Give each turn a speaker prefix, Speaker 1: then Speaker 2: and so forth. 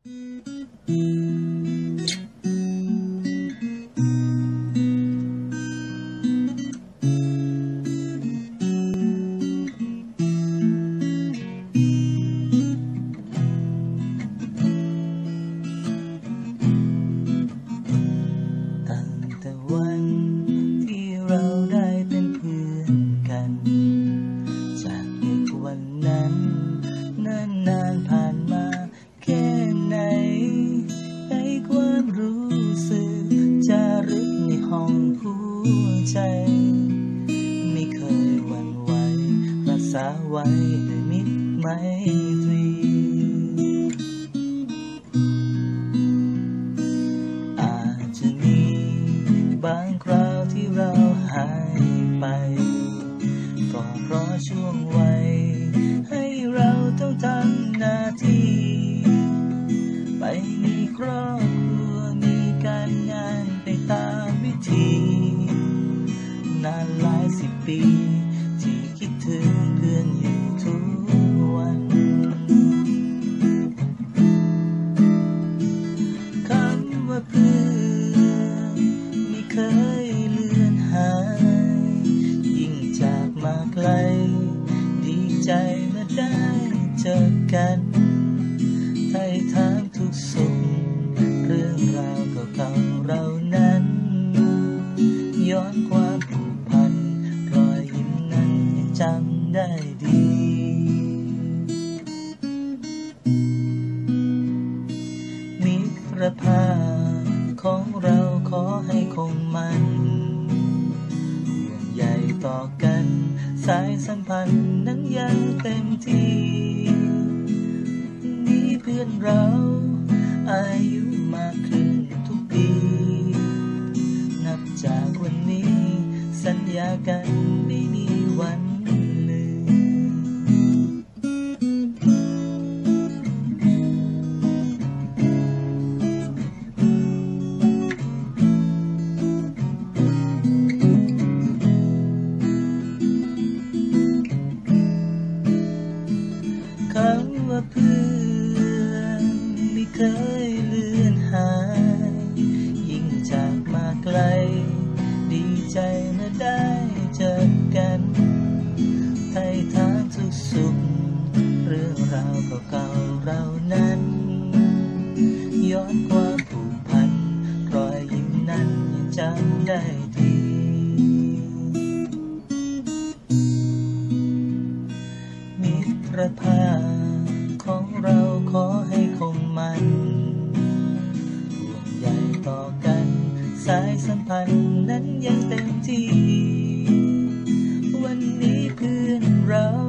Speaker 1: ตั้งแต่วันที่เราได้เป็นเพื่อนกันจากเด็กวันนั้นนานผ่านมาแค่ไหนให้ความรู้สึกจารึกในห้องหัวใจไม่เคยหวั่นไหวรักษาไว้ด้วยมิตรไมตรีอาจจะมีบางคราวที่เราหายไปก็เพราะช่วงวัยให้เราต้องทำหน้าที่ไปมีครอบครัวมีการงานไปตามวิธีนานหลายสิบปีที่คิดถึงเพื่อนอยู่ทุกวันคำว่าเพื่อนไม่เคยเลือนหายยิ่งจากมาไกลดีใจเมื่อได้เจอกันไถ่ถามทุกสุขเรื่องราวเก่าๆเรานั้นย้อนความผูกพันรอยยิ้มนั้นยังจำได้ดีมิตรภาพของเราขอให้คงมันห่วงใยต่อกันสายสัมพันธ์นั้นยังเต็มที่นี่เพื่อนเราอายุมากขึ้นทุกปีนับจากวันนี้สัญญากันไม่มีวันลืมคำว่าเพื่อนไม่เคยเลือนหายยิ่งจากมาไกลดีใจเมื่อได้เจอกันไถ่ถามทุกสุขเรื่องราวเก่าๆเรานั้นย้อนความผูกพันรอยยิ้มนั้นยังจำได้ดีมิตรภาพของเราขอให้คงมันห่วงใยต่อกันสายสัมพันธ์นั้นยังเต็มที่วันนี้เพื่อนเรา